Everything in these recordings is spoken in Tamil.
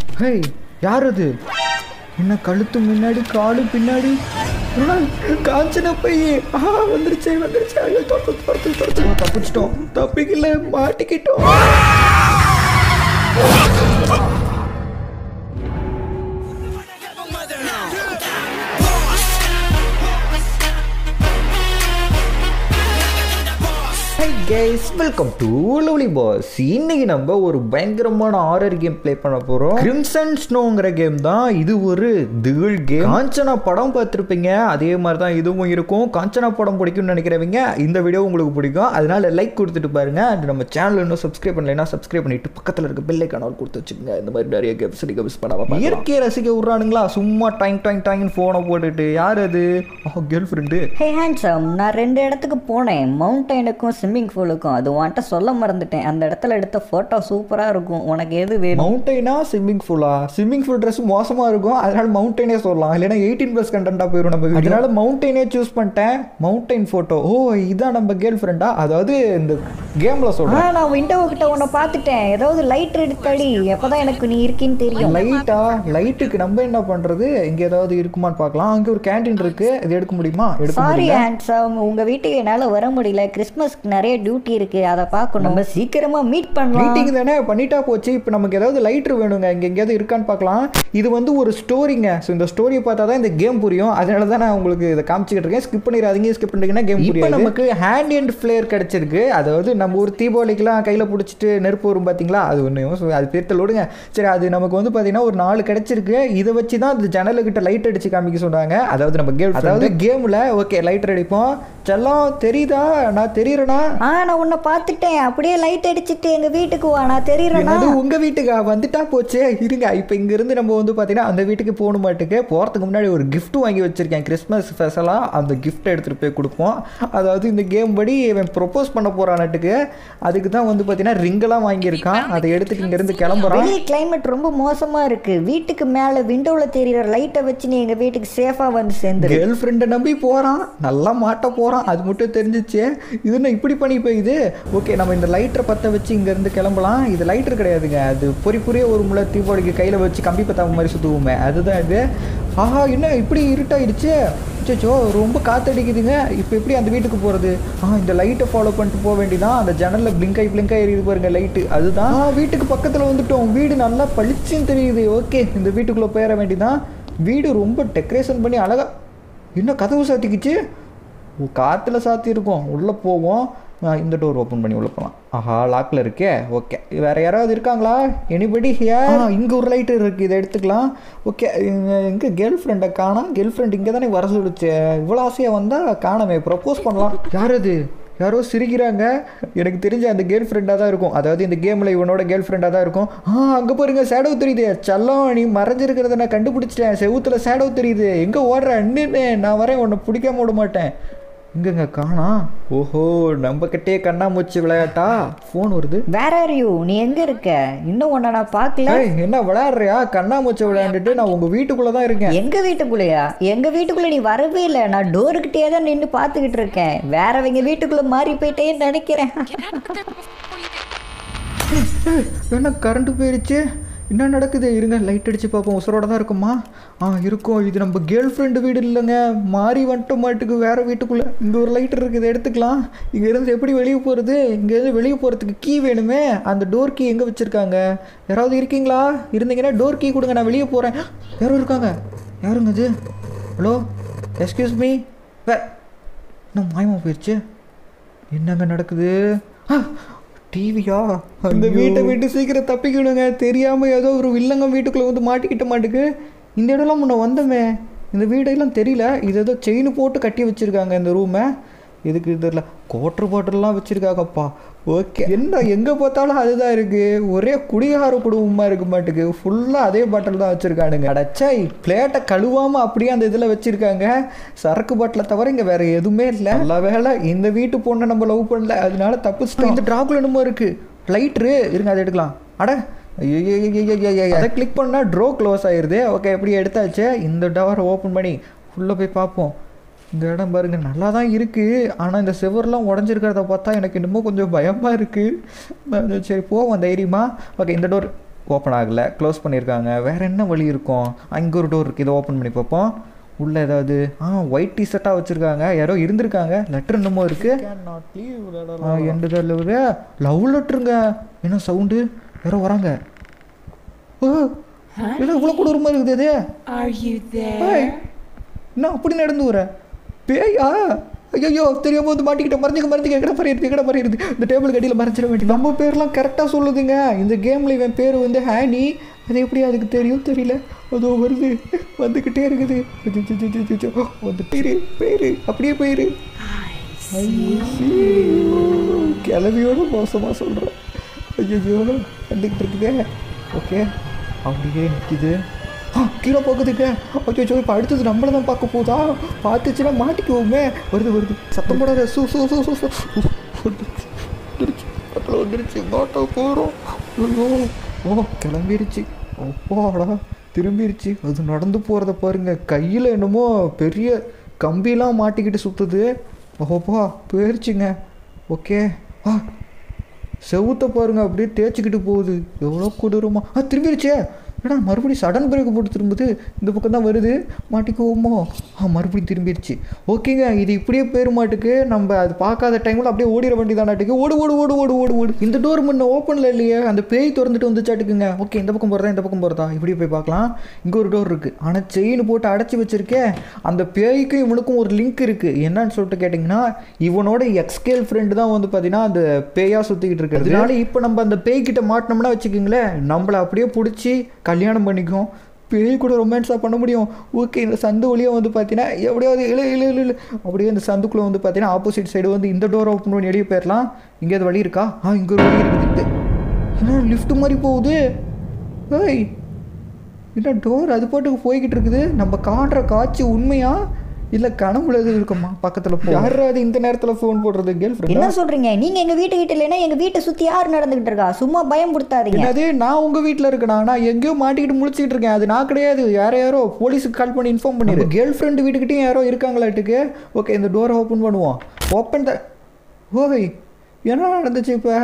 ஹே யார் அது? என்ன கழுத்து முன்னாடி காலு பின்னாடி காஞ்சன போய் வந்துருச்சு வந்துருச்சு. ஐயோ தப்பிச்சிட்டோம். தப்பிக்கல மாட்டிக்கிட்டோம். Hi guys, welcome to Lovely Boss. இன்னைக்கு நம்ம ஒரு பயங்கரமான ஹாரர் கேம் ப்ளே பண்ண போறோம். கிரிம்சன் ஸ்னோங்கிற கேம் தான். இது ஒரு திகில் கேம். காஞ்சனா படம் பார்த்துருப்பீங்க, அதே மாதிரி தான் இதுவும் இருக்கும். காஞ்சனா படம் பிடிக்கும்னு நினைக்கிறவங்க இந்த வீடியோ உங்களுக்கு பிடிக்கும், அதனால லைக் கொடுத்துட்டு பாருங்க. அது நம்ம சேனல் இன்னும் சப்ஸ்கிரைப் பண்ணலைன்னா சப்ஸ்கிரைப் பண்ணிட்டு பக்கத்தில் இருக்க பெல் ஐகான் கொடுத்து வச்சுக்கோங்க. இந்த மாதிரி நிறைய கேம்ஸ் நீங்க மிஸ் பண்ணாம இயற்கையை ரசிக்க விடுறானுங்களா? சும்மா டைம் டைம் டைம்னு ஃபோனை போட்டுட்டு. யார் அது? Girl friend. ஹே ஹேண்ட்ஸம், நான் 2 இடத்துக்கு போனேன், மவுண்டனுக்கும் ஸ்விம்மிங் பூலுக்கும். அது வாண்ட்ட சொல்ல மறந்துட்டேன். அந்த இடத்துல எடுத்த ஃபோட்டோ சூப்பராக இருக்கும். உனக்கு எது வேணும்? மவுண்டனா ஸ்விம்மிங் பூலா? ஸ்விம்மிங் பூல் ட்ரெஸ் மோசமாக இருக்கும், அதனால மவுண்டனே சொல்லலாம். இல்லைன்னா 18+ கண்டென்ட்டாக போயிடும் நம்ம. அதனால மவுண்டனே சூஸ் பண்ணிட்டேன். Mountain photo. ஓ இதான் நம்ம கேர்ள் ஃப்ரெண்டா? அதாவது இந்த கேமில் சொல்கிறேன். நான் விண்டோ கிட்ட உன்னை பார்த்துட்டேன். ஏதாவது லைட் எடுத்தடி, எப்போதான் எனக்கு நீ இருக்கீன்னு தெரியும். லைட்டா? லைட்டுக்கு நம்ம என்ன பண்ணுறது? இங்கே ஏதாவது இருக்குமான்னு பார்க்கலாம். அங்கே ஒரு கேண்டீன் இருக்குது, இது எடுக்க முடியுமா? சாரி ஹேண்ட்ஸம், உங்கள் வீட்டுக்கு என்னால் வர முடியல. கிறிஸ்மஸ்க்கு நிறைய டியூட்டி இருக்கு, அதை பார்க்கணும். நம்ம சீக்கிரமா மீட் பண்ணலாம். மீட்டிங் தானே பண்ணிட்டா போச்சு. இப்போ நமக்கு ஏதாவது லைட்ரு வேணுங்க, இங்கே எங்கேயாவது இருக்கான்னு பார்க்கலாம். இது வந்து ஒரு ஸ்டோரிங்க. ஸோ இந்த ஸ்டோரியை பார்த்தா தான் இந்த கேம் புரியும். அதனால தான் நான் உங்களுக்கு இதை காமிச்சிக்கிட்டு இருக்கேன். ஸ்கிப் பண்ணிடாதீங்க, ஸ்கிப் பண்ணிட்டீங்கன்னா கேம் புரியும். இப்போ நமக்கு ஹேண்ட் அண்ட் ஃப்ளேர் கிடச்சிருக்கு. அதாவது நம்ம ஒரு தீபாவளிக்கெலாம் கையில் பிடிச்சிட்டு நெருப்பு வரும் பார்த்தீங்களா, அது ஒன்று. ஸோ அது பேர்த்த லோடுங்க. சரி, அது நமக்கு வந்து பார்த்தீங்கன்னா ஒரு 4 கிடச்சிருக்கு. இதை வச்சு தான் அந்த ஜன்னலுக்கிட்ட லைட் அடித்து காமிக்க சொன்னாங்க. அதாவது நம்ம கேம், அதாவது கேமில் ஓகே லைட் அடிப்போம். செல்லம் தெரியுதா? நான் தெரியுறேனா? நான் உன்னை பார்த்துட்டேன். அப்படியே லைட் அடிச்சுட்டு எங்க வீட்டுக்கு வா, நான் தெரியுறேனா? அது உங்க வீட்டுக்கா? வந்துட்டா போச்சே. இருங்க, இப்போ இங்கிருந்து நம்ம வந்து பார்த்தீங்கன்னா அந்த வீட்டுக்கு போகணும். மாட்டுக்கு போகிறதுக்கு முன்னாடி ஒரு கிஃப்ட் வாங்கி வச்சிருக்கேன், கிறிஸ்மஸ் ஸ்பெஷலாக. அந்த கிஃப்ட் எடுத்துகிட்டு போய் கொடுப்போம். அதாவது இந்த கேம் படி இவன் ப்ரொப்போஸ் பண்ண போகிறான்ட்டுக்கு. அதுக்கு தான் வந்து பார்த்தீங்கன்னா ரிங்கெல்லாம் வாங்கியிருக்கான். அதை எடுத்துட்டு இங்கேருந்து கிளம்புறான். வெளியே கிளைமேட் ரொம்ப மோசமாக இருக்குது. வீட்டுக்கு மேலே விண்டோவில் தெரியுற லைட்டை வச்சு நீ எங்கள் வீட்டுக்கு சேஃபாக வந்து சேர்ந்து. கேர்ள் ஃப்ரெண்டை நம்பி போகிறான், நல்லா மாட்ட போகிறான். அது மட்டும் தெரிஞ்சிச்சு. இது என்ன இப்படி பண்ணி போயிது? ஓகே, நம்ம இந்த லைட்டரை பற்ற வச்சு இங்கேருந்து கிளம்பலாம். இது லைட்டர் கிடையாதுங்க, அது பொறிப்புரிய ஒரு முளை தீபாவளிக்கு கையில் வச்சு கம்பி பத்தாம மாதிரி சுற்றுவோமே, அதுதான் இது. ஆஹா, என்ன இப்படி இருட்டாயிடுச்சு? அச்சோ, ரொம்ப காற்றடிக்குதுங்க. இப்போ எப்படி அந்த வீட்டுக்கு போகிறது? இந்த லைட்டை ஃபாலோ பண்ணிட்டு போக வேண்டியதான். அந்த ஜன்னலில் பிளிங்காய் எரியுது பாருங்க லைட்டு, அதுதான். வீட்டுக்கு பக்கத்தில் வந்துட்டோம். வீடு நல்லா பளிச்சுன்னு தெரியுது. ஓகே, இந்த வீட்டுக்குள்ளே போயிட வேண்டியதான். வீடு ரொம்ப டெக்கரேஷன் பண்ணி அழகாக. என்ன கதவு சாத்திக்கிச்சு? காற்றுல சாத்தி இருக்கும். உள்ளே போவோம். இந்த டோர் ஓப்பன் பண்ணி உள்ளே போகலாம். ஆஹா, லாக்கில் இருக்கே. ஓகே, வேறு யாராவது இருக்காங்களா? Anybody here? இங்கே ஒரு லைட்டு இருக்குது, இதை எடுத்துக்கலாம். ஓகே, எங்கே கேர்ள் ஃப்ரெண்டை காணோம்? கேர்ள் ஃப்ரெண்ட் இங்கே தானே வர சொல்லிச்சு. இவ்வளோ ஆசையாக வந்தால் காணாமே. ப்ரப்போஸ் பண்ணலாம். யார் அது? யாரோ சிரிக்கிறாங்க. எனக்கு தெரிஞ்ச அந்த கேர்ள் ஃப்ரெண்டாக தான் இருக்கும். அதாவது இந்த கேமில் இவனோட கேர்ள் ஃப்ரெண்டாக தான் இருக்கும். அங்கே பாருங்க, ஷேடோ தெரியுது. செல்லம், நீ மறைஞ்சிருக்கிறத நான் கண்டுபிடிச்சிட்டேன். செவுத்தில் ஷேடோ தெரியுது. எங்கே ஓடுற அண்ணுன்னு? நான் வரேன், உன்னை பிடிக்காம விட மாட்டேன். இங்கங்க காணா? ஓஹோ, நம்ம கிட்டே கண்ணாமூச்சி விளையாட்டா? ஃபோன் வருது. வேற யூ, நீ எங்க இருக்க? இன்னும் உன்னை நான் பார்க்கல. என்ன விளையாடுறியா? கண்ணாமூச்சி விளையாண்டுட்டு நான் உங்க வீட்டுக்குள்ள தான் இருக்கேன். எங்க வீட்டுக்குள்ளயா? எங்க வீட்டுக்குள்ள நீ வரவே இல்லை. நான் டோருக்கிட்டே தான் நின்று பார்த்துக்கிட்டு இருக்கேன். வேறவங்க வீட்டுக்குள்ள மாறி போயிட்டேன்னு நினைக்கிறேன். என்ன கரண்ட் போயிடுச்சு? என்ன நடக்குது? இருங்க, லைட் அடித்து பார்ப்போம். உசுரோட தான் இருக்குமா? இருக்கும். இது நம்ம கேர்ள் ஃப்ரெண்டு வீடு இல்லைங்க, மாறி வந்துட்ட மாட்டுக்கு வேறு வீட்டுக்குள்ளே. இங்கே ஒரு லைட் இருக்குது, இதை எடுத்துக்கலாம். இங்கேருந்து எப்படி வெளியே போகிறது? இங்கேருந்து வெளியே போகிறதுக்கு கீ வேணுமே. அந்த டோர் கீ எங்கே வச்சுருக்காங்க? யாராவது இருக்கீங்களா? இருந்தீங்கன்னா டோர் கீ கொடுங்க, நான் வெளியே போகிறேன். யாரும் இருக்காங்க? யாருங்க அது? Hello, excuse me. இன்னும் மாயமாக போயிடுச்சு. என்னங்க நடக்குது? டிவியா? இந்த வீட்டை விட்டு சீக்கிரம் தப்பிக்கணுங்க. தெரியாமல் ஏதோ ஒரு வில்லங்க வீட்டுக்குள்ளே வந்து மாட்டிக்கிட்ட மாட்டுக்கு. இந்த இடம்லாம் முன்ன வந்தோமே, இந்த வீடெல்லாம் தெரியல. இது ஏதோ செயின் போட்டு கட்டி வச்சுருக்காங்க இந்த ரூமை. எதுக்கு தெரியல. குவாட்டர் பாட்டில்லாம் வச்சுருக்காங்கப்பா. ஓகே, என்ன எங்கே பார்த்தாலும் அதுதான் இருக்குது. ஒரே குடிகார குடும்பமாக இருக்க மாட்டுக்கு. ஃபுல்லாக அதே பாட்டில் தான் வச்சுருக்கானுங்க. அடைச்சா பிளேட்டை கழுவாமல் அப்படியே அந்த இதில் வச்சுருக்காங்க. சரக்கு பாட்டிலை தவிர இங்கே வேறு எதுவுமே இல்லை. நல்ல வேலை இந்த வீட்டு பொண்ணை நம்ம லவ் பண்ணல, அதனால தப்பிச்சிட்டோம். இந்த ட்ராக்குல என்னமோ இருக்குது, லைட்ரு. இருங்க, அதை எடுக்கலாம். அட அதை கிளிக் பண்ணால் ட்ரோ க்ளோஸ் ஆயிடுது. ஓகே, எப்படி எடுத்தாச்சு. இந்த டவரை ஓப்பன் பண்ணி உள்ளே போய் பார்ப்போம். இந்த இடம் பாருங்கள், நல்லா தான் இருக்குது. ஆனால் இந்த செவர்லாம் உடஞ்சிருக்கிறத பார்த்தா எனக்கு இன்னமும் கொஞ்சம் பயமாக இருக்குது. சரி போவோம் தைரியமாக. ஓகே, இந்த டோர் ஓப்பன் ஆகலை, க்ளோஸ் பண்ணியிருக்காங்க. வேறு என்ன வழி இருக்கும்? அங்கே ஒரு டோர் இருக்குது, இதை ஓப்பன் பண்ணி பார்ப்போம். உள்ளே ஏதாவது ஒயிட் டிஷர்ட்டாக வச்சுருக்காங்க, யாரோ இருந்திருக்காங்க. லெட்டர் என்னமோ இருக்குது. எண்டு தான் லவ் லெட்டருங்க. என்ன சவுண்டு? யாரோ வராங்க. என்ன இவ்வளோ கூட ஒரு மாதிரி இருக்குது அது? என்ன அப்படி நடந்து வர பேயா? ஐயோ தெரியாம வந்து மாட்டிக்கிட்ட. மறைஞ்சிக்க எங்கடா மறையிறது. இந்த டேபிள் கடியில் மறைச்சிட வேண்டியது. நம்ம பேர்லாம் கரெக்டாக சொல்லுதுங்க. இந்த கேமில் இவன் பேர் வந்து ஹேனி. அது எப்படி அதுக்கு தெரியும் தெரியல. அதோ வருது, வந்துக்கிட்டே இருக்குது. வந்து பேரு அப்படியே பேரு கிளவியோட மோசமாக சொல்கிறேன். ஐயோ வந்துக்கிட்டு இருக்குதே. ஓகே அப்படியே நிற்கிது. கீழே போகுதுங்க. ஐயோ இப்போ அடுத்தது நம்மளை தான் பார்க்க போதா? பார்த்துச்சுன்னா மாட்டிக்குவோமே. வருது சத்தம் போடாத. வந்துருச்சு மாட்டா போகிறோம். ஐயோ கிளம்பிருச்சு. அப்பாடா திரும்பிருச்சு. அது நடந்து போகிறத பாருங்க. கையில் என்னமோ பெரிய கம்பிலாம் மாட்டிக்கிட்டு சுற்றுது. ஓப்பா போயிருச்சுங்க. ஓகே செவுத்த பாருங்க அப்படியே தேய்ச்சிக்கிட்டு போகுது. எவ்வளோ கொடூரமா. திரும்பிருச்சே. ஏன்னா மறுபடியும் சடன் பிரேக் போட்டு திரும்புது. இந்த பக்கம் தான் வருது. மாட்டிக்குவோமோ? மறுபடியும் திரும்பிடுச்சு. ஓகேங்க, இது இப்படியே பேர் மாட்டுக்கு நம்ம அது பார்க்காத டைமில் அப்படியே ஓடிட வேண்டியதானாட்டுக்கு. ஓடு. இந்த டோர் முன்ன ஓப்பனில் இல்லையே, அந்த பேய் திறந்துட்டு வந்துச்சாட்டுக்குங்க. ஓகே இந்த பக்கம் போகிறதா இப்படியே போய் பார்க்கலாம். இங்கே ஒரு டோர் இருக்குது, ஆனால் செயின் போட்டு அடைச்சி வச்சுருக்கேன். அந்த பேய்க்கும் இவனுக்கும் ஒரு லிங்க் இருக்குது. என்னன்னு சொல்லிட்டு கேட்டிங்கன்னா, இவனோட எக்ஸ்கேல் ஃப்ரெண்டு தான் வந்து பார்த்தீங்கன்னா அந்த பேயாக சுற்றிக்கிட்டு இருக்குது. அதனால இப்போ நம்ம அந்த பேய்கிட்ட மாட்டினோம்னா வச்சுக்கிங்களேன், நம்மளை அப்படியே பிடிச்சி கல்யாணம் பண்ணிக்கும். பேய் கூட ரொமான்ஸாக பண்ண முடியும். ஓகே இந்த சந்து வழியாக வந்து பார்த்தீங்கன்னா எப்படியாவது இல்லை அப்படியே இந்த சந்துக்குள்ளே வந்து பார்த்தீங்கன்னா ஆப்போசிட் சைடு வந்து இந்த டோர் ஓப்பன் பண்ணி வெளியே போயிடலாம். இங்கே அது வழி இருக்கா? இங்கே ஒரு வழி இருக்குது. என்ன லிஃப்ட் மாதிரி போகுது? ஏய் என்ன டோர் அது பாட்டுக்கு போய்கிட்டு இருக்குது. நம்ம காட்டுற காட்சி உண்மையா இல்லை கனவுல எதுவும் இருக்குமா? பக்கத்தில் போ. யாராவது இந்த நேரத்தில் ஃபோன் போடுறது? கேர்ள் ஃப்ரெண்ட் என்ன சொல்கிறீங்க நீங்கள்? எங்கள் வீட்டுக்கிட்ட இல்லைன்னா எங்கள் வீட்டை சுற்றி யார் நடந்துக்கிட்டு இருக்கா? சும்மா பயம் கொடுத்தாதீங்க. அது நான் உங்கள் வீட்டில் இருக்கேனா? நான் எங்கேயோ மாட்டிக்கிட்டு முழிச்சிக்கிட்டு இருக்கேன். அது நான் கிடையாது. யாரோ போலீஸுக்கு கால் பண்ணி இன்ஃபார்ம் பண்ணிடு. கேர்ள் ஃப்ரெண்டு வீட்டுக்கிட்டையும் யாரோ இருக்காங்களாட்டுக்கு. ஓகே இந்த டோரை ஓப்பன் பண்ணுவோம். ஓப்பன் ஓய் என்ன நடந்துச்சு இப்போ?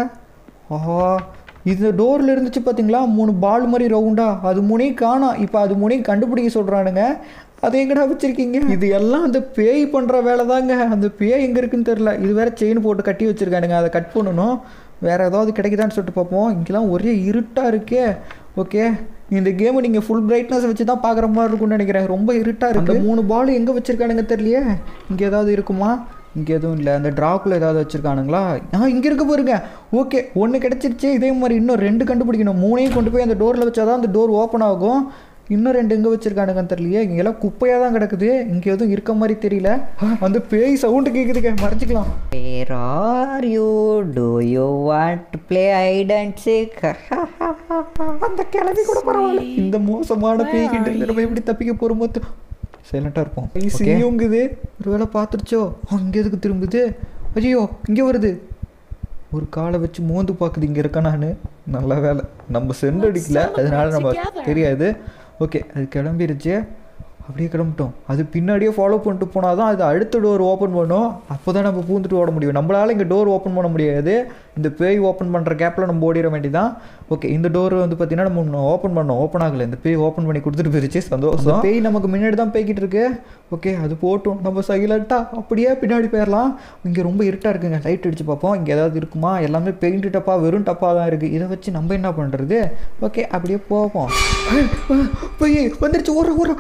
இந்த டோரில் இருந்துச்சு பார்த்தீங்களா 3 பால் மாதிரி ரவுண்டாக, அது 3 காணோம். இப்போ அது 3 கண்டுபிடிக்க சொல்கிறானுங்க. அதை எங்கடா வச்சுருக்கீங்க? இது எல்லாம் அந்த பேய் பண்ணுற வேலை தாங்க. அந்த பேய் எங்கே இருக்குன்னு தெரில. இது வேறு செயின் போட்டு கட்டி வச்சுருக்கானுங்க. அதை கட் பண்ணணும். வேறு ஏதாவது கிடைக்குதான்னு சொல்லிட்டு பார்ப்போம். இங்கெல்லாம் ஒரே இருட்டாக இருக்கே. ஓகே இந்த கேமை நீங்கள் ஃபுல் பிரைட்னஸ் வச்சு தான் பார்க்குற மாதிரி இருக்கும்னு நினைக்கிறேன். ரொம்ப இருட்டாக இருக்குது. அந்த 3 பால் எங்கே வச்சுருக்கானுங்க தெரியலையே. இங்கே ஏதாவது இருக்குமா? இங்கே எதுவும் இல்லை. அந்த ட்ராக்குள்ளே ஏதாவது வச்சுருக்கானுங்களா? இங்கே இருக்க பாருங்க. ஓகே 1 கிடச்சிருச்சு. இதே மாதிரி இன்னும் 2 கண்டுபிடிக்கணும். 3ஐயும் கொண்டு போய் அந்த டோரில் வச்சா தான் அந்த டோர் ஓப்பன் ஆகும். இன்னும் 2 எங்கே வச்சுருக்கானுங்கன்னு தெரியலையே. இங்கெல்லாம் குப்பையாக தான் கிடக்குது. இங்கே எதுவும் இருக்க மாதிரி தெரியல. அந்த பேய் சவுண்டு கேட்குதுங்க. மறைச்சிக்கலாம். Where are you? Do you want to play hide and seek? அந்த கிளவி கூட பரவாயில்ல. இந்த மோசமான பேய்கிட்ட நம்ம எப்படி தப்பிக்க போகிறோமோ. சைலண்டாக இருப்போம். சிங்குது. ஒரு வேளை பார்த்துருச்சோ. இங்கே எதுக்கு திரும்புது? ஐயோ இங்கே வருது. ஒரு காலை வச்சு மோந்து பார்க்குது இங்கே இருக்கா. நான் நல்ல வேலை நம்ம சென்ட் அடிக்கல, அதனால நம்ம தெரியாது. ஓகே அது கிளம்பிருச்சு. அப்படியே கிளம்பிட்டோம். அது பின்னாடியே ஃபாலோ பண்ணிட்டு போனால் தான் அது அடுத்த டோர் ஓப்பன் பண்ணும். அப்போ தான் நம்ம பூந்துட்டு ஓட முடியும். நம்மளால் இங்கே டோர் ஓப்பன் பண்ண முடியாது. இந்த பேய் ஓப்பன் பண்ணுற கேப்பில் நம்ம ஓடிட வேண்டியதான். ஓகே இந்த டோர் வந்து பார்த்திங்கன்னா நம்ம ஓப்பன் பண்ணோம். ஓப்பன் ஆகலை. இந்த பேய் ஓப்பன் பண்ணி கொடுத்துட்டு போயிருச்சு. சந்தோஷம். பேய் நமக்கு முன்னாடி தான் பேய்கிட்டு இருக்கு. ஓகே அது போட்டும். நம்ம சைலண்ட்டாக அப்படியே பின்னாடி போயிடலாம். இங்கே ரொம்ப இருட்டாக இருக்குங்க. லைட் அடித்து பார்ப்போம். இங்கே ஏதாவது இருக்குமா? எல்லாமே பெயிண்ட் டப்பாக வெறும் டப்பாக தான் இருக்குது. இதை வச்சு நம்ம என்ன பண்ணுறது? ஓகே அப்படியே போவோம். பேய் வந்துருச்சு. ஓடுற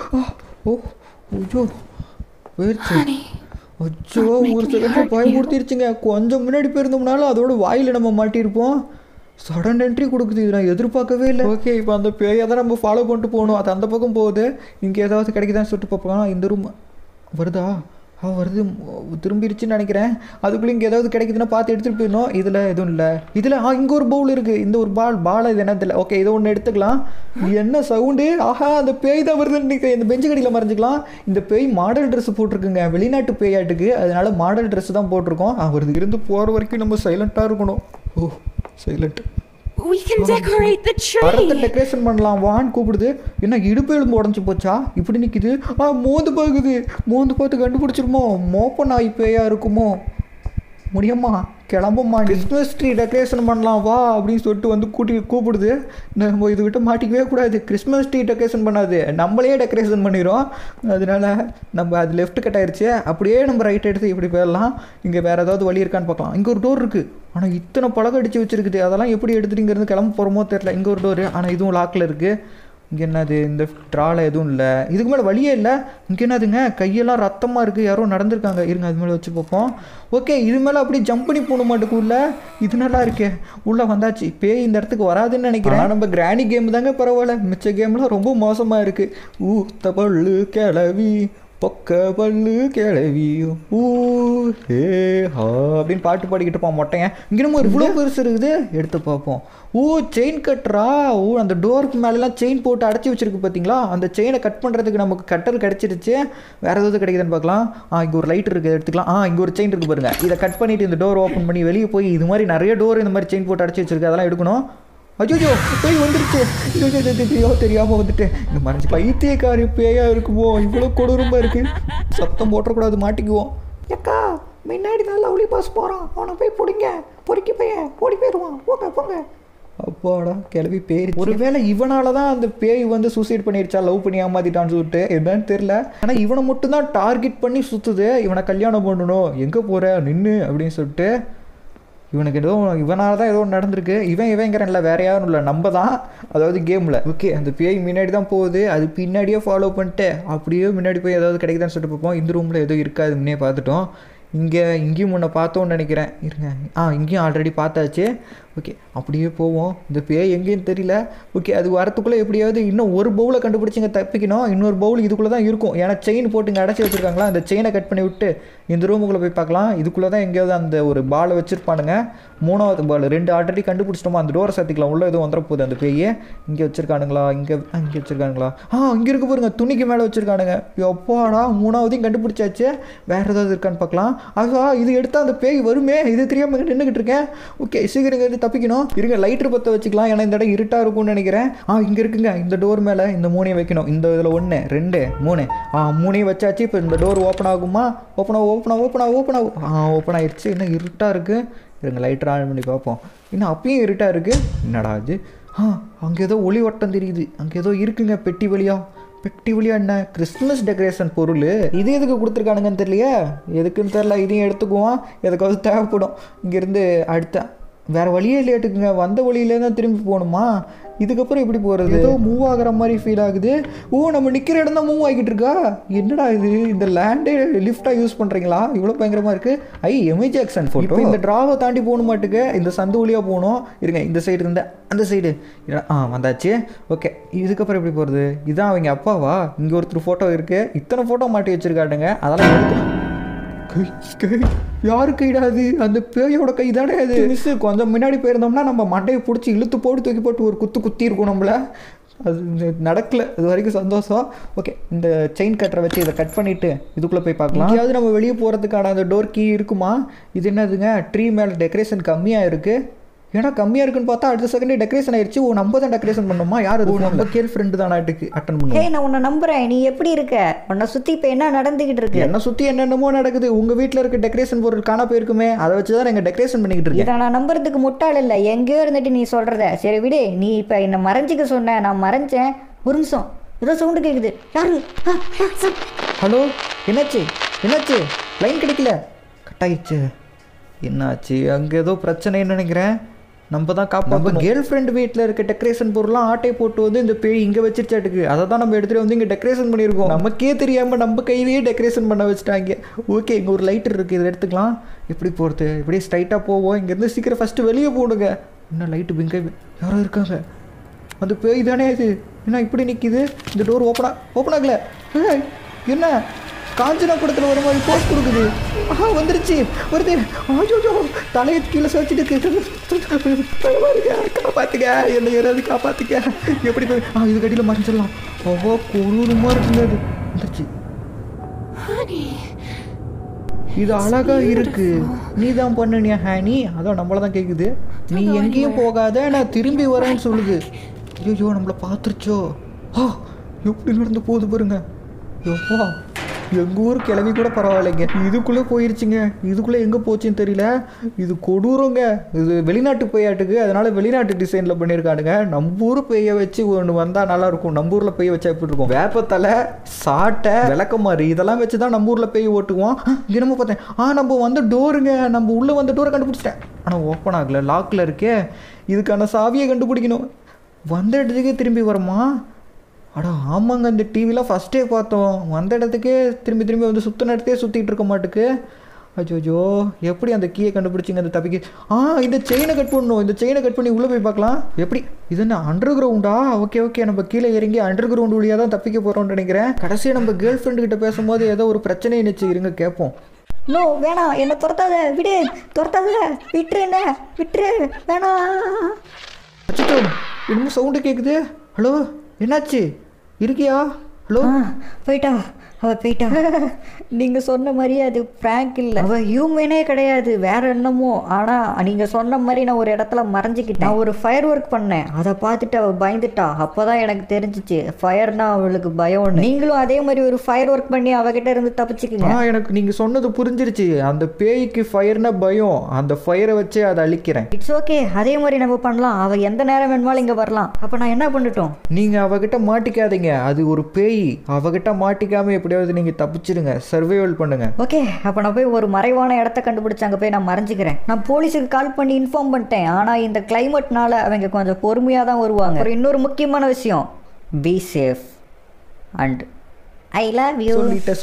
ஐயோ போயிடுச்சு. அச்சோ ஒரு செகண்ட் பயமுறுத்திருச்சுங்க. கொஞ்சம் முன்னாடி போயிருந்தோம்னாலும் அதோட வாயில் நம்ம மாட்டியிருப்போம். சடன் என்ட்ரி கொடுக்குது. இது நான் எதிர்பார்க்கவே இல்லை. ஓகே இப்போ அந்த பேயை தான் நம்ம ஃபாலோ பண்ணிட்டு போகணும். அது அந்த பக்கம் போகுது. இங்கே ஏதாவது கிடைக்குதான்னு சொல்லிட்டு பார்ப்போம். இந்த ரூம் வருதா? வருது. திரும்பிடுச்சுன்னு நினைக்கிறேன். அதுக்குள்ளே இங்கே ஏதாவது கிடைக்குதுன்னா பார்த்து எடுத்துகிட்டு போயிடணும். இதில் எதுவும் இல்லை. இதில் இங்கே ஒரு பவுல் இருக்குது. இந்த ஒரு பால் இது என்ன தெரியல. ஓகே இதை ஒன்று எடுத்துக்கலாம். என்ன சவுண்டு? அந்த பேய் தான் வருதுன்னு நினைக்கிறேன். இந்த பெஞ்சு கடியில் மறைஞ்சிக்கலாம். இந்த பேய் மாடல் ட்ரெஸ் போட்டிருக்குங்க. வெளிநாட்டு பேயாட்டுக்கு. அதனால மாடல் ட்ரெஸ் தான் போட்டிருக்கோம். வருது. இருந்து போகிற வரைக்கும் நம்ம சைலண்ட்டாக இருக்கணும். Silent. We can decorate the tree. மரத்தை டெக்கரேஷன் பண்ணலாம் வான்னு கூப்பிடுது. என்ன இடுப்பு எலும்பு உடஞ்சி போச்சா? இப்படி நிற்கிது. மோந்து பார்க்குது. மோந்து பார்த்து கண்டுபிடிச்சிருமோ? மோப்ப நாய் பேயா இருக்குமோ? முடியுமா கிளம்புமா கிறிஸ்மஸ் ட்ரீ டெக்கரேஷன் பண்ணலாம் வா அப்படின்னு சொல்லிட்டு வந்து கூப்பிடுது. நம்ம இது விட்டு மாட்டிக்கவே கூடாது. கிறிஸ்மஸ் ட்ரீ டெக்கரேஷன் பண்ணாது, நம்மளே டெக்கரேஷன் பண்ணிடும். அதனால நம்ம அது லெஃப்ட் கட் ஆயிடுச்சு. அப்படியே நம்ம ரைட் எடுத்து இப்படி போயிடலாம். இங்கே வேறு ஏதாவது வழி இருக்கான்னு பார்க்கலாம். இங்கே ஒரு டோர் இருக்குது, ஆனால் இத்தனை பழகம் அடித்து வச்சுருக்குது. அதெல்லாம் எப்படி எடுத்துகிட்டு கிளம்ப போகிறோமோ தெரில. இங்கே ஒரு டோரு, ஆனால் இதுவும் லாக்கில் இருக்குது. இங்கே என்னது, இந்த ட்ராவில் எதுவும் இல்லை, இதுக்கு மேலே வழியே இல்லை. இங்கே என்னதுங்க, கையெல்லாம் ரத்தமாக இருக்குது, யாரோ நடந்திருக்காங்க. இருங்க அது மேலே வச்சு பார்ப்போம். ஓகே, இது மேலே அப்படியே ஜம்ப் பண்ணி போகணும் மாட்டுக்கு உள்ள. இது நல்லா இருக்கே, உள்ளே வந்தாச்சு. பேய் இந்த இடத்துக்கு வராதுன்னு நினைக்கிறேன். நம்ம கிராணி கேம் தாங்க பரவாயில்ல, மிச்ச கேம்லாம் ரொம்ப மோசமாக இருக்குது. ஊத்தப்பள்ளு கிளவி பொக்க பல்லு கிளவி ஊ ஹே ஹா அப்படின்னு பாட்டு பாடிக்கிட்டு இருப்பான் மொட்டையன். இங்கே நம்ம இவ்வளோ பெருசு இருக்குது, எடுத்து பார்ப்போம். செயின் கட்டுறா. அந்த டோருக்கு மேலெலாம் செயின் போட்டு அடைச்சி வச்சிருக்கு பார்த்தீங்களா? அந்த செயினை கட் பண்ணுறதுக்கு நமக்கு கட்டர் கிடச்சிருச்சு. வேறு ஏதாவது கிடைக்குதுன்னு பார்க்கலாம். இங்கே ஒரு லைட் இருக்குது, எடுத்துக்கலாம். இங்கே ஒரு செயின் இருக்குது பாருங்கள். இதை கட் பண்ணிவிட்டு இந்த டோர் ஓப்பன் பண்ணி வெளியே போய் இது மாதிரி நிறைய டோர் இந்த மாதிரி செயின் போட்டு அடைச்சி வச்சிருக்கு, அதெல்லாம் எடுக்கணும். அஜோஜோ பேய் வந்துருச்சு. ஐயோ தெரியாமல் வந்துட்டு இந்த மறைஞ்சி பைத்தியக்காரி பேயாக இருக்குமோ, இவ்வளோ கொடூரமாக இருக்குது. சத்தம் போட்டக்கூடாது, மாட்டிக்குவோம். ஏக்கா முன்னாடி தான் லவ்லி பாஸ் போகிறான், அவனை போய் பிடிங்க. பொறுக்கி பையன் ஓடி போயிடுவான். போங்க போங்க. அப்பாடா கிளவி பேர். ஒருவேளை இவனால தான் அந்த பேய் வந்து சூசைட் பண்ணிடுச்சா, லவ் பண்ணி ஏமாத்திட்டான்னு சொல்லிட்டு என்னன்னு தெரில. ஆனால் இவனை மட்டும்தான் டார்கெட் பண்ணி சுற்றுது. இவனை கல்யாணம் பண்ணணும், எங்கே போகிற நின்று அப்படின்னு சொல்லிட்டு. இவனுக்கு ஏதோ இவனால தான் ஏதோ நடந்திருக்கு. இவங்கிறன்ல வேறு யாரும் இல்லை, நம்ம தான். அதாவது கேமில். ஓகே, அந்த பேய் முன்னாடி தான் போகுது, அது பின்னாடியே ஃபாலோ பண்ணிட்டு அப்படியே முன்னாடி போய் ஏதாவது கிடைக்குதான்னு சொல்லிட்டு பார்ப்போம். இந்த ரூமில் ஏதோ இருக்காது, முன்னே பார்த்துட்டோம். இங்கேயும் முன்ன பார்த்தோன்னு நினைக்கிறேன். இருங்க, இங்கேயும் ஆல்ரெடி பார்த்தாச்சு. ஓகே, அப்படியே போவோம். இந்த பேய் எங்கேன்னு தெரியல. ஓகே, அது வரத்துக்குள்ளே எப்படியாவது இன்னும் ஒரு பவுலை கண்டுபிடிச்சி இங்கே தப்பிக்கணும். இன்னொரு பவுல் இதுக்குள்ளே தான் இருக்கும். ஏன்னா செயின் போட்டு இங்கே அடைச்சி வச்சுருக்காங்களா, அந்த செயினை கட் பண்ணி விட்டு இந்த ரூமுக்குள்ளே போய் பார்க்கலாம். இதுக்குள்ளே தான் எங்கேயாவது அந்த ஒரு பாலை வச்சுருப்பானுங்க. 3வது பால் 2 ஆல்ரெடி கண்டுபிடிச்சிட்டோமா. அந்த டோரை சாத்திக்கலாம், உள்ளே எதுவும் வந்துட போகுது. அந்த பேயை இங்கே வச்சுருக்கானுங்களா, இங்கே வச்சுருக்கானுங்களா? இங்கே இருக்க பாருங்க, துணிக்கு மேலே வச்சுருக்கானுங்க. எப்பாடா 3வதையும் கண்டுபிடிச்சாச்சு. வேறு ஏதாவது இருக்கான்னு பார்க்கலாம். இது எடுத்தால் அந்த பேய் வருமே, இது தெரியாமல் நின்றுக்கிட்டு இருக்கேன். ஓகே, சீக்கிரம் தப்பிக்கணும். இருங்க, லைட்ரு பற்ற வச்சுக்கலாம், ஏன்னா இந்த இடம் இருட்டாக இருக்கும்னு நினைக்கிறேன். இங்கே இருக்குங்க, இந்த டோர் மேலே இந்த 3ஐயும் வைக்கணும். இந்த இதில் 1 2 3 3ஐயும் வச்சாச்சு. இப்போ இந்த டோர் ஓப்பன் ஆகுமா? ஓப்பன் ஓப்பன் ஆயிடுச்சு. இன்னும் இருட்டாக இருக்குது. இருங்க, லைட்டர் ஆன் பண்ணி பார்ப்போம். இன்னும் அப்பயும் இருட்டாக இருக்குது. என்னடா அது? அங்கே ஏதோ ஒளி வட்டம் தெரியுது. அங்கே ஏதோ இருக்குங்க, பெட்டி வழியாக என்ன கிறிஸ்மஸ் டெக்கரேஷன் பொருள். இது எதுக்கு கொடுத்துருக்கானுங்கன்னு தெரியலையா? எதுக்குன்னு தெரில. இதையும் எடுத்துக்குவோம், எதுக்காவது தேவைப்படும். இங்கேருந்து அடுத்த வேறு வழியே இல்லையாட்டுக்குங்க. வந்த வழியிலே தான் திரும்பி போகணுமா? இதுக்கப்புறம் எப்படி போகிறது? ஏதோ மூவ் ஆகிற மாதிரி ஃபீல் ஆகுது. நம்ம நிற்கிற இடம் தான் மூவ் ஆகிட்டு இருக்கா? என்னடா இது? இந்த லேண்டே லிஃப்டாக யூஸ் பண்ணுறீங்களா? இவ்வளோ பயங்கரமாக இருக்குது. Amy Jackson photo. இந்த ட்ராவை தாண்டி போகணும் மாட்டுக்கு, இந்த சந்து வழியாக போகணும். இருங்க, இந்த சைடு இருந்த அந்த சைடு வந்தாச்சு. ஓகே, இதுக்கப்புறம் எப்படி போகிறது? இதுதான் அவங்க அப்பாவா? இங்கே ஒருத்தர் ஃபோட்டோ இருக்குது. இத்தனை ஃபோட்டோ மாட்டி வச்சுருக்காட்டுங்க. அதெல்லாம் எடுக்கணும். யாரு கைடாது? அந்த பேயோட கை தானே அது. மிஸ் கொஞ்சம் முன்னாடி போயிருந்தோம்னா நம்ம மண்டையை பிடிச்சி இழுத்து போட்டு தூக்கி போட்டு ஒரு குத்தி இருக்கும் நம்மள. அது நடக்கலை, அது வரைக்கும் சந்தோஷம். ஓகே, இந்த செயின் கட்டரை வச்சு இதை கட் பண்ணிவிட்டு இதுக்குள்ளே போய் பார்க்கலாம். எங்கேயாவது நம்ம வெளியே போகிறதுக்கான அந்த டோர் கீ இருக்குமா? இது என்னதுங்க, ட்ரீ மேலே டெக்கரேஷன் கம்மியாக இருக்குது. ஏன்னா கம்மியாக இருக்குன்னு பார்த்தா அடுத்த செகண்டே டெக்கரேஷன் ஆயிடுச்சு. நம்ம தான் டெக்கரேஷன் பண்ணோமா? யார் அது? நம்ம கேர்ள் ஃப்ரெண்டு தான் நாட்டுக்கு அட்டன் பண்ணுவோம். நான் உன்னை நம்புகிறேன். நீ எப்படி இருக்க? உன்னை சுற்றி இப்போ என்ன நடந்துக்கிட்டு இருக்கு? என்னை சுற்றி என்னென்னமோ நடக்குது. உங்கள் வீட்டில் இருக்க டெக்கரேஷன் பொருள் காண போயிருக்குமே, அதை வச்சு தான் நாங்கள் டெக்கரேஷன் பண்ணிக்கிட்டு இருக்கோம். இதை நான் நம்புறதுக்கு முட்டாள் இல்லை. எங்கேயோ இருந்துட்டு நீ சொல்கிறத சரி விடு. நீ இப்போ என்னை மறைஞ்சிக்க சொன்ன, நான் மறைஞ்சேன். ஒரு நிமிஷம், ஏதோ சவுண்டு கேட்குது. யாரு? ஹலோ, என்னாச்சு? லைன் கிடைக்கல, கட் ஆயிடுச்சு. என்னாச்சு? அங்கே ஏதோ பிரச்சனைன்னு நினைக்கிறேன். நம்ம தான் காப்பாற்றணும். கேர்ள் ஃப்ரெண்ட் வீட்டில் இருக்க டெக்கரேஷன் பொருள்லாம் ஆட்டை போட்டு வந்து இந்த பேய் இங்கே வச்சிருச்சாட்டுக்கு. அதை தான் நம்ம எடுத்துகிட்டு வந்து இங்கே டெக்கரேஷன் பண்ணியிருக்கோம். நமக்கே தெரியாமல் நம்ம கையிலேயே டெக்கரேஷன் பண்ண வச்சுட்டாங்க. ஓகே, இங்கே ஒரு லைட்டர் இருக்குது, இதை எடுத்துக்கலாம். எப்படி போகிறது? இப்படியே ஸ்ட்ரைட்டாக போவோம். இங்கேருந்து சீக்கிரம் ஃபஸ்ட்டு வெளியே போடுங்க. இன்னும் லைட்டு பிங்க யாரோ இருக்காங்க. அந்த பேய் தானே அது? என்ன இப்படி நிற்கிது? இந்த டோர் ஓப்பன் ஆகலை. என்ன காஞ்சனா படத்தில் வர மாதிரி போஸ்ட் கொடுக்குது. வந்துருச்சு, வருது. தலையை கீழே சச்சிட்டு காப்பாத்துக்க, என்ன யாராவது காப்பாத்துக்க. எப்படி போய் இது கடியில் மறைஞ்சிடலாம். கொடூரமா இருக்குங்க. அது வந்துருச்சு. இது அழகா இருக்கு. நீ தான் பண்ணியா ஹானி? அதான் நம்மள தான் கேட்குது. நீ எங்கேயும் போகாத, நான் திரும்பி வரேன்னு சொல்லுது. ஐயோ, நம்மளை பார்த்துருச்சோ. எப்படி நடந்து போகுது பாருங்க. எங்கள் ஊர் கிளவி கூட பரவாயில்லைங்க, இதுக்குள்ளே போயிருச்சுங்க. இதுக்குள்ளே எங்கே போச்சுன்னு தெரியல. இது கொடூரங்க. இது வெளிநாட்டு பேயாட்டுக்கு, அதனால வெளிநாட்டு டிசைனில் பண்ணியிருக்கானுங்க. நம்ம ஊர் பேயை வச்சு ஒன்று வந்தால் நல்லாயிருக்கும். நம்ம ஊரில் பேய் வச்சா எப்படி இருக்கும்? வேப்பத்தலை, சாட்டை, விளக்கமாறு இதெல்லாம் வச்சு தான் நம்ம ஊரில் பேய் ஓட்டுவோம். தினமும் பார்த்தேன். நம்ம வந்து டோருங்க, நம்ம உள்ளே வந்து டோரை கண்டுபிடிச்சிட்டேன். ஆனால் ஓப்பன் ஆகலை, லாக்கில் இருக்கே. இதுக்கான சாவியை கண்டுபிடிக்கணும். வந்த இடத்துக்கே திரும்பி வரமா? அடா ஆமாங்க, இந்த டிவிலாம் ஃபஸ்ட்டே பார்த்தோம். வந்த இடத்துக்கே திரும்பி திரும்பி வந்து சுற்றின இடத்தையே சுற்றிட்டு இருக்க மாட்டுக்கு. அச்சோஜோ, எப்படி அந்த கீயை கண்டுபிடிச்சிங்க அந்த தப்பிக்கு? இந்த செயினை கட் பண்ணணும். இந்த செயினை கட் பண்ணி உள்ளே போய் பார்க்கலாம். எப்படி இது என்ன அண்டர் கிரவுண்டா? ஓகே நம்ம கீழே இறங்கி அண்டர் கிரவுண்ட் வழியாக தான் தப்பிக்க போகிறோம்னு நினைக்கிறேன். கடைசியாக நம்ம கேர்ள் ஃப்ரெண்டு கிட்ட பேசும்போது ஏதோ ஒரு பிரச்சனை நினச்சி இருங்க கேட்போம். நோ வேணாம், என்னை துரத்தாத, விடு, துரத்தாத, விட்டுரு, என்ன விட்டுரு, வேணாம். அச்சோ, இன்னும் சவுண்டு கேட்குது. ஹலோ, என்னாச்சு? இருக்கியா? ஹலோ. போயிட்டா, அவள் போயிட்டா. நீங்கள் சொன்ன மாதிரி அது பிராங்க் இல்லை, அவள் ஹியூமனே கிடையாது, வேற என்னமோ. ஆனால் நீங்கள் சொன்ன மாதிரி நான் ஒரு இடத்துல மறைஞ்சிக்கிட்டேன். நான் ஒரு ஃபயர் ஒர்க் பண்ணேன், அதை பார்த்துட்டு அவள் பயந்துட்டா. அப்போ தான் எனக்கு தெரிஞ்சிச்சு ஃபயர்னா அவளுக்கு பயம். நீங்களும் அதே மாதிரி ஒரு ஃபயர் ஒர்க் பண்ணி அவகிட்ட இருந்து தப்பிச்சுக்குங்க. எனக்கு நீங்கள் சொன்னது புரிஞ்சிருச்சு. அந்த பேய்க்கு ஃபயர்னா பயம். அந்த ஃபயரை வச்சு அதை அழிக்கிறேன். இட்ஸ் ஓகே, அதே மாதிரி நம்ம பண்ணலாம். அவள் எந்த நேரம் வேணுமாலும் இங்கே வரலாம். அப்போ நான் என்ன பண்ணிட்டோம்? நீங்கள் அவகிட்ட மாட்டிக்காதீங்க, அது ஒரு பேய். அவகிட்ட மாட்டிக்காமல் எப்படியாவது நீங்கள் தப்பிச்சிடுங்க, சர்வைவல் பண்ணுங்க. ஓகே, அப்போ நான் போய் ஒரு மறைவான இடத்த கண்டுபிடிச்சு அங்கே போய் நான் மறைஞ்சிக்கிறேன். நான் போலீஸுக்கு கால் பண்ணி இன்ஃபார்ம் பண்ணிட்டேன். ஆனால் இந்த கிளைமேட்னால அவங்க கொஞ்சம் பொறுமையாக தான் வருவாங்க. அப்புறம் இன்னொரு முக்கியமான விஷயம், be safe and I love you.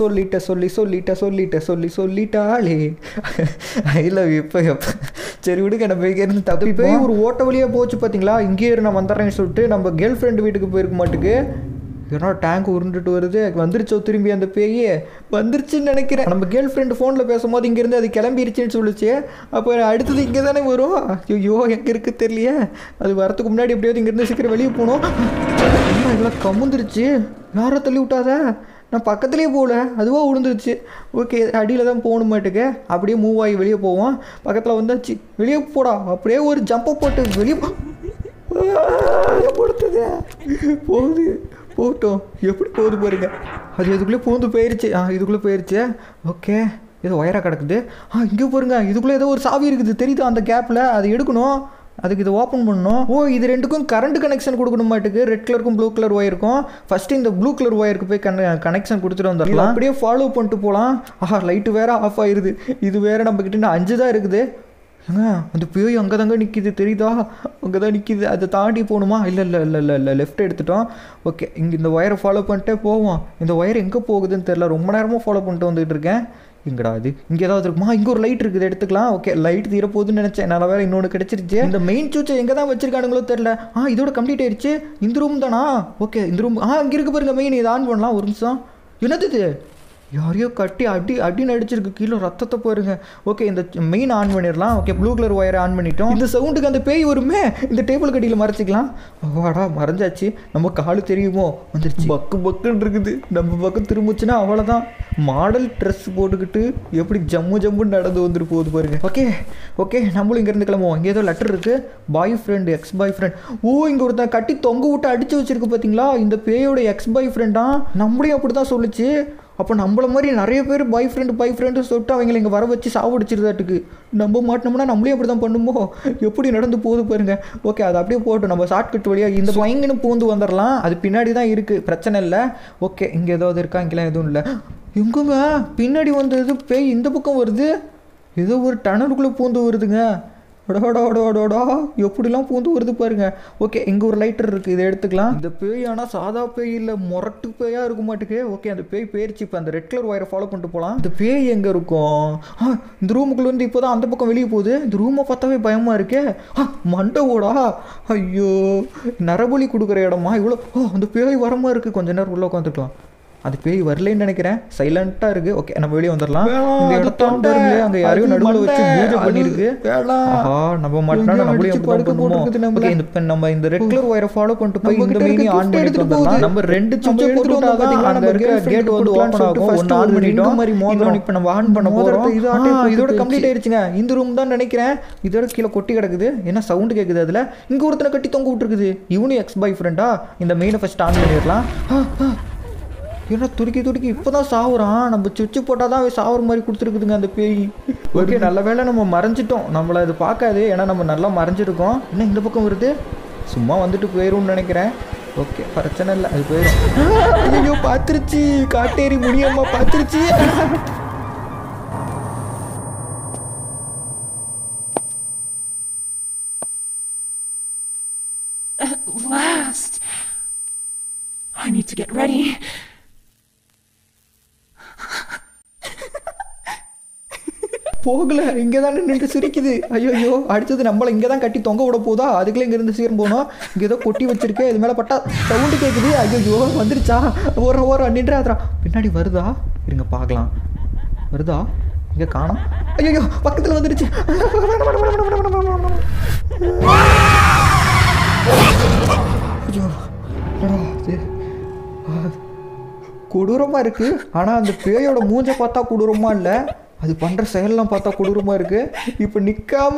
சொல்லிட்டாளே ஐ லவ் யூ. இப்போ சரி விடுங்க, நம்ம இங்கேருந்து தப்பி போய் ஒரு ஓட்ட வழியாக போச்சு பார்த்தீங்களா? இங்கேயே நான் வந்துடுறேன்னு சொல்லிட்டு நம்ம கேர்ள் ஃப்ரெண்டு வீட்டுக்கு போயிருக்க மாட்டுக்கு. ஏன்னா டேங்க் உருண்டுட்டு வருது. வந்துருச்சோ திரும்பி அந்த பேயே வந்துருச்சுன்னு நினைக்கிறேன். நம்ம கேர்ள் ஃப்ரெண்டு ஃபோனில் பேசும்போது இங்கேருந்து அது கிளம்பிருச்சுன்னு சொல்லிச்சு. அப்போ அடுத்தது இங்கே தானே வரும். ஐயோ, எங்கே இருக்குது தெரியலையே. அது வரத்துக்கு முன்னாடி எப்படியாவது இங்கேருந்து சீக்கிரம் வெளியே போகணும். இதெல்லாம் கமுந்துருச்சு. யாரை தள்ளி விட்டாத? நான் பக்கத்துலேயே போகல, அதுவாக விழுந்துருச்சு. ஓகே, அடியில் தான் போகணும் மாட்டுக்கு. அப்படியே மூவ் ஆகி வெளியே போவோம். பக்கத்தில் வந்தாச்சு. வெளியே போடா. அப்படியே ஒரு ஜம்பை போட்டு வெளியே கொடுத்தது போகுது. போகட்டும், எப்படி போகுது பாருங்க. அது இதுக்குள்ளே பூந்து போயிடுச்சு. இதுக்குள்ளே போயிடுச்சு. ஓகே, ஏதோ ஒயராக கிடக்குது. இங்கே பாருங்க, இதுக்குள்ளே ஏதோ ஒரு சாவி இருக்குது தெரியுதா? அந்த கேப்பில் அதை எடுக்கணும். அதுக்கு இதை ஓப்பன் பண்ணணும். இது ரெண்டுக்கும் கரண்ட் கனெக்ஷன் கொடுக்கணும் மாட்டுக்கு. ரெட் கலருக்கும் ப்ளூ கலர் ஒயருக்கும். ஃபஸ்ட்டு இந்த ப்ளூ கலர் ஒயருக்கு போய் கனெக்ஷன் கொடுத்துட்டு வந்துடலாம். அப்படியே ஃபாலோ பண்ணிட்டு போகலாம். லைட்டு வேறு ஆஃப் ஆயிடுது. இது வேறு நம்மக்கிட்ட 5 தான் இருக்குது. அந்த பேய் அங்கே தாங்க நிற்கிது தெரியுதா? அங்கே தான் நிற்கிது. அதை தாண்டி போகணுமா? இல்லை, லெஃப்ட் எடுத்துட்டோம். ஓகே, இங்கே இந்த ஒயரை ஃபாலோ பண்ணிட்டே போவோம். இந்த ஒயர் எங்கே போகுதுன்னு தெரில, ரொம்ப நேரமாக ஃபாலோ பண்ணிட்டு வந்துட்டு இருக்கேன். இங்கடா இது இங்கே ஏதாவது இருக்குமா? இங்கே ஒரு லைட் இருக்குது, எடுத்துக்கலாம். ஓகே, லைட் தீரப்போகுதுன்னு நினச்சேன். நல்ல வேறு இன்னொன்று கிடச்சிருச்சு. இந்த மெயின் சுவிட்சை எங்கே தான் வச்சிருக்கானுங்களோ தெரில. இதோட கம்ப்ளீட் ஆயிடுச்சு. இந்த ரூம் தானா? ஓகே, இந்த ரூம் இங்கே இருக்கு பாருங்க. மெயின் இதை ஆன் பண்ணலாம். ஒரு நிமிஷம். என்னது இது? யாரையோ கட்டி அடின்னு அடிச்சிருக்கு. கீழே ரத்தத்தை பாருங்க. ஓகே, இந்த மெயின் ஆன் பண்ணிடலாம். ஓகே, ப்ளூ கலர் ஒயரை ஆன் பண்ணிட்டோம். இந்த சவுண்டுக்கு அந்த பேய் வருமே. இந்த டேபிள் கட்டியில் மறைச்சிக்கலாம். வாடா, மறைஞ்சாச்சு. நம்ம காலு தெரியுமோ? வந்துருச்சு. பக்குன்னு இருக்குது. நம்ம பக்கம் திரும்பிச்சுன்னா அவ்வளோதான். மாடல் ட்ரெஸ் போட்டுக்கிட்டு எப்படி ஜம்முன்னு நடந்து வந்துட்டு போகுது பாருங்க. ஓகே, நம்மளும் இங்கேருந்து கிளம்புவோம். இங்கே ஏதோ லெட்டர் இருக்குது. Boy friend, ex boy friend. இங்கே ஒருத்தன் கட்டி தொங்க விட்டு அடித்து வச்சிருக்கு பார்த்தீங்களா? இந்த பேயோட எக்ஸ் பாய் ஃப்ரெண்டா? நம்மளையும் அப்படி தான் சொல்லிச்சு. அப்போ நம்மள மாதிரி நிறைய பேர் பாய் ஃப்ரெண்டு சொல்லிட்டு அவங்களை இங்கே வர வச்சு சாவடிச்சிருதாட்டுக்கு. நம்ம மாட்டினோம்னா நம்மளே அப்படி தான் பண்ணுமோ? எப்படி நடந்து போகுது பாருங்க. ஓகே, அது அப்படியே போட்டோம். நம்ம ஷார்ட்கட் வழியாக இந்த பயங்கன்னு பூந்து வந்துடலாம். அது பின்னாடி தான் இருக்குது, பிரச்சனை இல்லை. ஓகே, இங்கே ஏதாவது இருக்கா? இங்கெல்லாம் எதுவும் இல்லை. எங்குங்க பின்னாடி வந்தது பேய் இந்த பக்கம் வருது. ஏதோ ஒரு டனலுக்குள்ளே பூந்து வருதுங்க. டோடா எப்படிலாம் பூந்து வருது பாருங்க. ஓகே, இங்கே ஒரு லைட்டர் இருக்குது, இதை எடுத்துக்கலாம். இந்த பேய் ஆனால் சாதா பேய் இல்லை, முரட்டு பேயாக இருக்க மாட்டேங்க. ஓகே, அந்த பேய் போயிடுச்சு. இப்போ அந்த ரெட் கலர் ஒயரை ஃபாலோ பண்ணிட்டு போகலாம். இந்த பேய் எங்கே இருக்கும்? இந்த ரூமுக்குள்ளே வந்து இப்போ தான் அந்த பக்கம் வெளியே போகுது. இந்த ரூமை பார்த்தாவே பயமாக இருக்கே. மண்டவோடா, ஐயோ, நரபலி கொடுக்குற இடமா இவ்வளோ? அந்த பேய் வரமா இருக்குது. கொஞ்ச நேரம் உள்ளே உட்காந்துக்கலாம். அது பேய் வரலன்னு நினைக்கிறேன். சைலண்டாக இருக்குது. ஓகே, நம்ம வெளியே வந்துடலாம். இந்த இடத்த அங்கே யாரையும் நடுவில் வச்சு பூஜை பண்ணியிருக்கு. நம்ம மாட்டினா நம்மளையும் நம்ம இந்த ரெட் கலர் ஒயரை ஃபாலோ பண்ணிட்டு போய் இந்த மெயினி ஆன் பண்ணிட்டு வந்துடலாம். நம்ம 2 சுவிட்சை போட்டுட்டா தான் அங்கே இருக்க கேட் வந்து ஓப்பன் ஆகும். ஒன்று ஆன் பண்ணிட்டோம். மாதிரி மோதிரம் இப்போ நம்ம ஆன் பண்ண போகிறோம். இதோட கம்ப்ளீட் ஆயிடுச்சுங்க. இந்த ரூம் தான் நினைக்கிறேன். இதோட கீழே கொட்டி கிடக்குது. என்ன சவுண்டு கேட்குது? அதில் இங்கே ஒருத்தனை கட்டி தொங்க விட்டுருக்குது. இவனு எக்ஸ் பாய் ஃப்ரெண்டா? இந்த மெயினை ஃபர்ஸ்ட் ஆன் பண்ணிடலாம். ஏன்னா துருக்கி இப்போ தான் சாவுறான். நம்ம சுவிட்சு போட்டால் தான் சாவுற மாதிரி கொடுத்துருக்குதுங்க அந்த பேய். ஓகே நல்ல வேளை நம்ம மறைஞ்சிட்டோம், நம்மளை அது பார்க்காது. ஏன்னா நம்ம நல்லா மறைஞ்சிருக்கோம். இன்னும் இந்த பக்கம் வருது, சும்மா வந்துட்டு போயிடும்னு நினைக்கிறேன். ஓகே பிரச்சனை இல்லை, அது போயிடும். ஐயோ பார்த்துருச்சு, காட்டேரி முடியம்மா பார்த்துருச்சு. At last. I need to get ready. போகல, இங்கே தான் நின்று சிரிக்குது. ஐயோ அடுத்தது நம்மளை இங்கே தான் கட்டி தொங்க விட போதா? அதுக்குள்ளே இங்கேருந்து சீரம் போகணும். இங்கே ஏதோ கொட்டி வச்சிருக்கேன், இது மேலே பட்டா சவுண்டு கேட்குது. ஐயோ வந்துருச்சா? ஓர நின்றாதரா. பின்னாடி வருதா? இருங்க பார்க்கலாம். வருதா? இங்கே காணோம். ஐயோ பக்கத்தில் வந்துருச்சு. ஐயோ கொடூரமாக இருக்குது. ஆனால் அந்த பேயோட மூஞ்சை பார்த்தா கொடூரமாக இல்லை, அது பண்ணுற செயலெலாம் பார்த்தா கொடூரமாக இருக்குது. இப்போ நிற்காம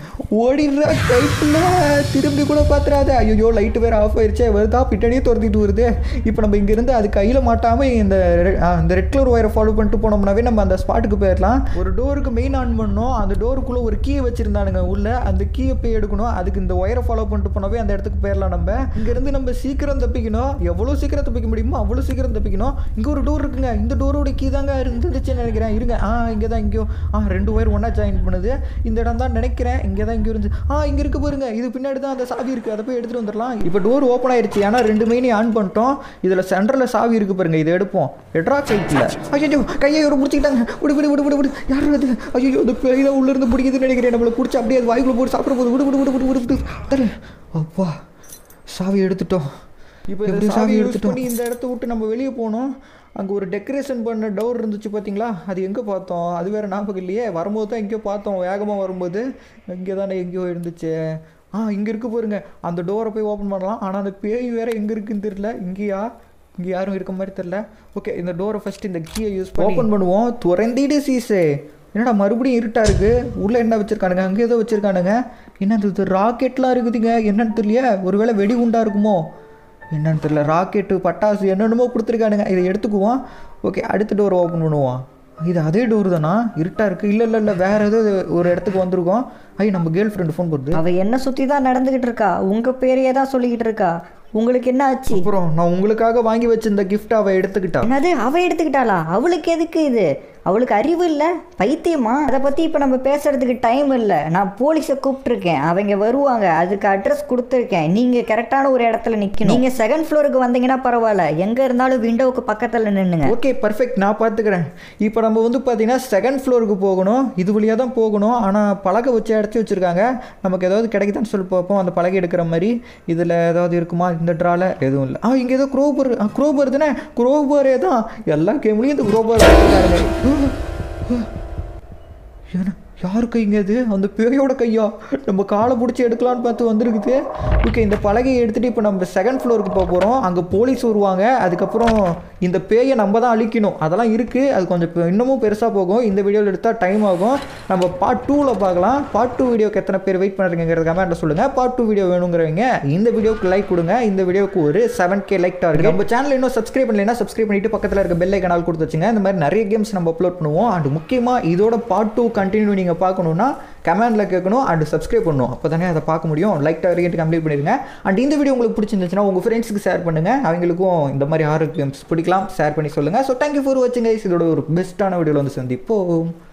ஓடிடுற கைப்பில் திரும்பி கூட பார்த்துறாது. ஐயோ லைட்டு வேறு ஆஃப் ஆயிடுச்சே. வருதா? பின்னாடியே துரத்திட்டு வருது. இப்போ நம்ம இங்கேருந்து அது கையில் மாட்டாமல் இந்த ரெட் கலர் ஒயரை ஃபாலோ பண்ணிட்டு போனோம்னாவே நம்ம அந்த ஸ்பாட்டுக்கு போயிடலாம். ஒரு டோருக்கு மெயின் ஆன் பண்ணோம், அந்த டோருக்குள்ளே ஒரு கீயை வச்சுருந்தானுங்க உள்ள, அந்த கீயை போய் எடுக்கணும். அதுக்கு இந்த ஒயரை ஃபாலோ பண்ணிட்டு போனவே அந்த இடத்துக்கு போயிடலாம். நம்ம இங்கேருந்து நம்ம சீக்கிரம் தப்பிக்கணும், எவ்வளோ சீக்கிரம் தப்பிக்க முடியுமோ அவ்வளோ சீக்கிரம் தப்பிக்கணும். இங்கே ஒரு டோர் இருக்குங்க, இந்த டோரோட கீ தாங்க இருந்துச்சுன்னு நினைக்கிறேன். இருங்க, இங்கே தான் எங்கேயோ 2 ஒயர் ஒன்றா ஜாயின் பண்ணுது. இந்த இடம் தான் நினைக்கிறேன். இங்கே தான் இங்கே இருந்து இங்கே இருக்கு பாருங்க. இது பின்னாடி தான் அந்த சாவி இருக்குது, அதை போய் எடுத்துகிட்டு வந்துடலாம். இப்போ டோர் ஓப்பன் ஆயிடுச்சு, ஏன்னா 2 மெயினே ஆன் பண்ணிட்டோம். இதில் சென்டரில் சாவி இருக்குது பாருங்க, இதை எடுப்போம். எட்ரா சைட்டில் ஐயோ கையை ஒரு முடிச்சுக்கிட்டாங்க. விடு யாரும் அது? ஐயோ இந்த பேய் தான் உள்ளேருந்து பிடிக்குதுன்னு நினைக்கிறேன். நம்மளை பிடிச்சி அப்படியே அது வாய்க்குள்ளே போட்டு சாப்பிட போது. விடு தரேன். அப்பா சாவி எடுத்துட்டோம். இப்போ இந்த சாவி எடுத்துட்டோம். இந்த இடத்த விட்டு நம்ம வெளியே போகணும். அங்கே ஒரு டெக்கரேஷன் பண்ண டோர் இருந்துச்சு பார்த்தீங்களா? அது எங்கே பார்த்தோம்? அது வேறு ஞாபகம் இல்லையே. வரும்போது தான் எங்கேயோ பார்த்தோம், வேகமாக வரும்போது. இங்கே தானே எங்கேயோ இருந்துச்சு. இங்கே இருக்குது பாருங்க, அந்த டோரை போய் ஓப்பன் பண்ணலாம். ஆனால் அந்த பேய் வேறு எங்கே இருக்குன்னு தெரியல. இங்கே யாரும் இருக்க மாதிரி தெரில. ஓகே இந்த டோரை ஃபஸ்ட்டு இந்த கீயை யூஸ் பண்ணி ஓப்பன் பண்ணுவோம். துறந்திடு சீஸே. என்னடா மறுபடியும் இருட்டாக இருக்குது? உள்ளே என்ன வச்சுருக்கானுங்க? அங்கே ஏதோ வச்சுருக்கானுங்க. என்னது ராக்கெட்லாம் இருக்குதுங்க, என்னன்னு தெரியல. ஒருவேளை வெடி உண்டா இருக்குமோ என்னன்னு தெரியல. ராக்கெட்டு பட்டாசு என்னென்னமோ கொடுத்துருக்கானுங்க. இதை எடுத்துக்குவோம். ஓகே அடுத்த டோர் ஓப்பன் பண்ணுவோம். இது அதே டோர் தானா? இருட்டாக இருக்குது. இல்லை வேறு ஏதோ ஒரு இடத்துக்கு வந்திருக்கோம். நம்ம கேர்ள் ஃப்ரெண்டு ஃபோன் போடுது. அவள் என்ன சுற்றி தான் நடந்துக்கிட்டு இருக்கா, உங்கள் பேரையே தான் சொல்லிக்கிட்டு இருக்கா. உங்களுக்கு என்ன ஆச்சு? அப்புறம் நான் உங்களுக்காக வாங்கி வச்சிருந்த கிஃப்ட் அவள் எடுத்துக்கிட்டா. என்னது அவள் எடுத்துக்கிட்டாளா? அவளுக்கு எதுக்கு இது? அவளுக்கு அறிவு இல்லை, பைத்தியமா? அதை பற்றி இப்போ நம்ம பேசுறதுக்கு டைம் இல்லை. நான் போலீஸை கூப்பிட்டுருக்கேன், அவங்க வருவாங்க. அதுக்கு அட்ரஸ் கொடுத்துருக்கேன். நீங்கள் கரெக்டான ஒரு இடத்துல நிற்கணும். நீங்கள் 2nd ஃப்ளோருக்கு வந்தீங்கன்னா பரவாயில்ல, எங்கே இருந்தாலும் விண்டோவுக்கு பக்கத்தில் நின்றுங்க. ஓகே பர்ஃபெக்ட், நான் பார்த்துக்கிறேன். இப்போ நம்ம வந்து பார்த்தீங்கன்னா 2nd ஃப்ளோருக்கு போகணும். இது வழியாக தான் போகணும். ஆனால் பலகை வச்சு அடைச்சி வச்சுருக்காங்க. நமக்கு ஏதாவது கிடைக்குதான்னு சொல்லி பார்ப்போம். அந்த பலகை எடுக்கிற மாதிரி இதில் ஏதாவது இருக்குமா? இந்த ட்ராவில் எதுவும் இல்லை. இங்கே ஏதோ க்ரோபர் தானே? க்ரோபரே தான் எல்லா கேம்லேயும் இந்த க்ரோபர். ஏன்னா யார் கைங்க அது? அந்த பேயோட கையா? நம்ம காலை பிடிச்சி எடுக்கலான்னு பார்த்து வந்துருக்குது. ஓகே இந்த பலகையை எடுத்துகிட்டு இப்போ நம்ம 2nd ஃப்ளோருக்கு போக போகிறோம். அங்கே போலீஸ் வருவாங்க. அதுக்கப்புறம் இந்த பேயை நம்ம தான் அழிக்கணும். அதெல்லாம் இருக்குது. அது கொஞ்சம் இன்னமும் பெருசாக போகும். இந்த வீடியோவில் எடுத்தால் டைம் ஆகும். நம்ம பார்ட் 2ல் பார்க்கலாம். பார்ட் 2 வீடியோக்கு எத்தனை பேர் வெயிட் பண்ணுறீங்கிறது கமெண்ட்டில் சொல்லுங்கள். பார்ட் 2 வீடியோ வேணுங்கிறவங்க இந்த வீடியோக்கு லைக் கொடுங்க. இந்த வீடியோக்கு ஒரு 7K லைக் டார்கெட். நம்ம சேனல் இன்னும் சப்ஸ்கிரைப் பண்ணலைன்னா சப்ஸ்கிரைப் பண்ணிட்டு பக்கத்தில் இருக்க பெல் ஐகான் கொடுத்து வச்சுங்க. இந்த மாதிரி நிறைய கேம்ஸ் நம்ம அப்லோட் பண்ணுவோம். அண்ட் முக்கியமாக இதோட பார்ட் 2 கண்டினியூ நீங்கள் பார்க்கணுன்னா கமெண்ட்டில் கேட்கணும் அண்ட் சப்ஸ்கிரைப் பண்ணணும். அப்போ தானே அதை பார்க்க முடியும். லைக் டார்கெட் கம்ப்ளீட் பண்ணிடுங்க. அண்ட் இந்த வீடியோ உங்களுக்கு பிடிச்சிருந்துச்சுன்னா உங்கள் ஃப்ரெண்ட்ஸுக்கு ஷேர் பண்ணுங்கள். அவங்களுக்கும் இந்த மாதிரி ஹாரர் கேம்ஸ் பிடிக்கலாம், ஷேர் பண்ணி சொல்லுங்கள். ஸோ தேங்க்யூ ஃபார் வாட்சிங் கைஸ். இதோட ஒரு பெஸ்ட்டான வீடியோவில் வந்து சந்திப்போம்.